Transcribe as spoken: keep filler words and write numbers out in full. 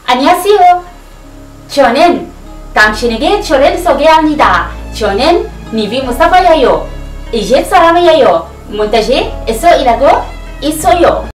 안녕하세요. 저는 당신에게 저를 소개합니다. 저는 니비 무스타파예요. 이집 사람이에요. 몬타지에서 일하고 있어요.